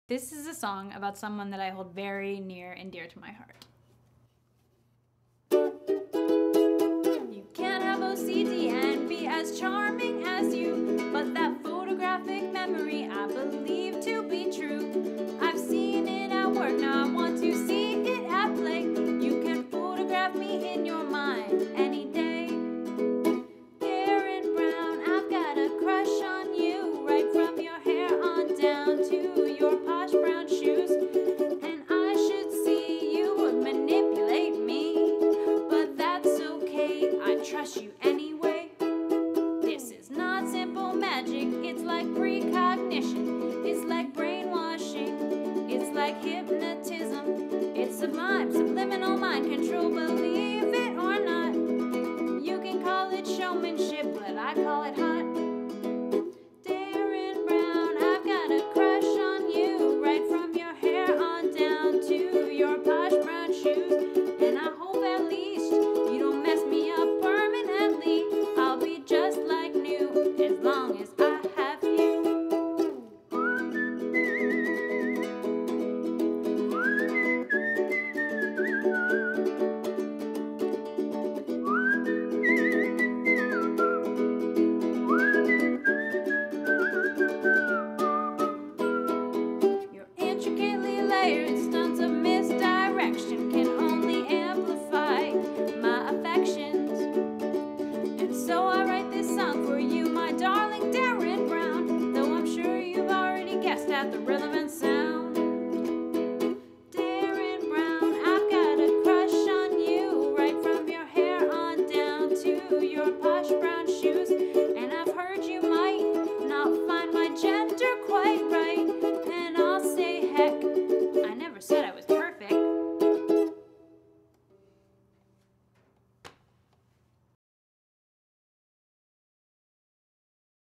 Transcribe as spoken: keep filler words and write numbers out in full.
This is a song about someone that I hold very near and dear to my heart. You can't have O C D and be as charming as you, but that photographic memory I believe to be true. I've seen it at work, now I want to see it at play. You can photograph me in your mind any day. Derren Brown, I've got a crush on you, right from your hair on down to your posh brown shoes. And I should see you would manipulate me, but that's okay, I trust you anyway. This is not simple magic, it's like precognition, it's like brainwashing, it's like hypnotism, it's sublime, subliminal mind control, believe it or not. You can call it showmanship, but I call it hot. Derren Brown, I've got a crush on you, right from your hair on down to your posh brown shoes. And I hope at least you don't mess me up permanently. I'll be just like new as long as I have you. Your intricately layered stunts of misdirection can only amplify my affections. And so I write this song for you, my darling Derren Brown, though I'm sure you've already guessed at the rhythm